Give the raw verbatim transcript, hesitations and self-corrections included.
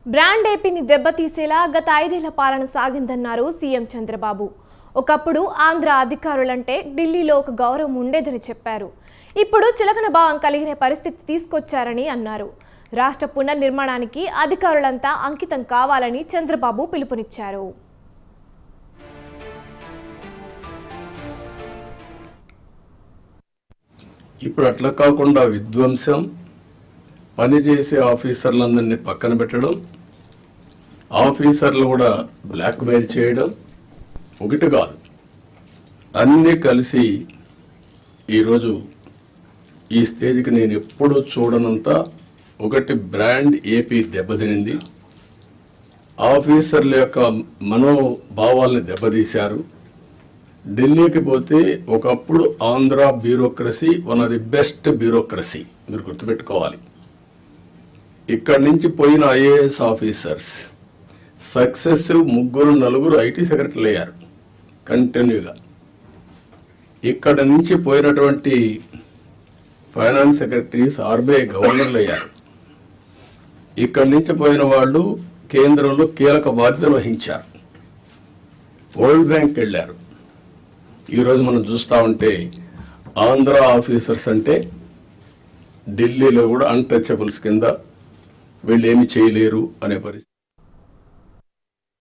Brand ఏపీని దెబ్బతీసేలా గత ఐదేళ్ల పాలన సాగిందన్నారు సీఎం చంద్రబాబు. ఒకప్పుడు ఆంధ్ర అధికారులంటే ఢిల్లీలో ఒక గౌరవం ఉండేదని చెప్పారు. ఇప్పుడు చిలకన భావం కలిగిన పరిస్థితి తీసుకొచ్చారని అన్నారు. రాష్ట్ర పునర్నిర్మాణానికి అధికారులంతా అంకితం కావాలని చంద్రబాబు పిలుపునిచ్చారు. ఇప్పుడు అట్లా కాకుండా విధ్వంసం, పనిచేసే ఆఫీసర్లందరినీ పక్కన పెట్టడం, ఆఫీసర్లు కూడా బ్లాక్మెయిల్ చేయడం ఒకటి కాదు, అన్నీ కలిసి ఈరోజు ఈ స్టేజ్కి నేను ఎప్పుడూ చూడనంత ఒకటి బ్రాండ్ ఏపీ దెబ్బతినింది. ఆఫీసర్ల యొక్క మనోభావాల్ని దెబ్బతీశారు. ఢిల్లీకి పోతే ఒకప్పుడు Andhra bureaucracy one of the best bureaucracy, మీరు గుర్తుపెట్టుకోవాలి. ఇక్కడి నుంచి పోయిన ఐఏఎస్ ఆఫీసర్స్ సక్సెసివ్ ముగ్గురు నలుగురు ఐటీ సెక్రటరీలు అయ్యారు కంటిన్యూగా. ఇక్కడ నుంచి పోయినటువంటి ఫైనాన్స్ సెక్రటరీస్ ఆర్బీఐ గవర్నర్లు అయ్యారు. ఇక్కడి నుంచి పోయిన వాళ్ళు కేంద్రంలో కీలక బాధ్యతలు వహించారు, వరల్డ్ బ్యాంక్ వెళ్ళారు. ఈరోజు మనం చూస్తూ ఉంటే ఆంధ్ర ఆఫీసర్స్ అంటే ఢిల్లీలో కూడా అన్టచబుల్స్ కింద వీళ్ళు ఏమి చేయలేరు అనే పరిస్థితి.